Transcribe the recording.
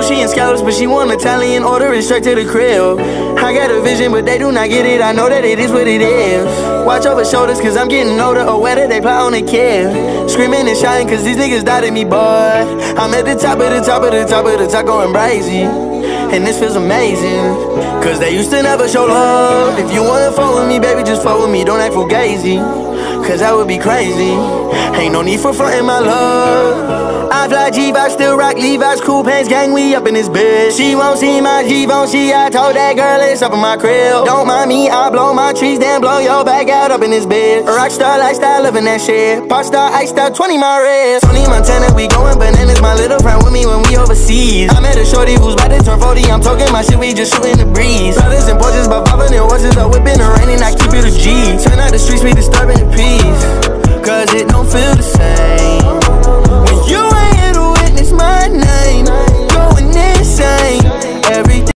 Sushi and scallops, but she want Italian, order it straight to the crib. I got a vision, but they do not get it, I know that it is what it is. Watch over shoulders, cause I'm getting older, or whether they plot on a kid. Screaming and shouting, cause these niggas doubted me, boy. I'm at the top of the top of the top of the top going crazy. And this feels amazing, cause they used to never show love. If you wanna fuck with me, baby, just fuck with me, don't act fugazi, cause that would be crazy. Ain't no need for frontin' my love. I fly G-Vibes, still rock Levi's, cool pants, gang, we up in this bitch. She won't see my G, won't see, I told that girl it's up in my crib. Don't mind me, I blow my trees, then blow your back out up in this bitch. Rockstar lifestyle, living that shit. Pop star, iced out, 20 my wrist. Tony Montana, we going bananas, my little friend with me when we overseas. I met a shorty who's about to turn 40, I'm talking my shit, we just shooting the breeze. Brothers and porches, but poppin' and horses, are whipping and raining, I keep it a G. Turn out the streets, we disturbing the peace.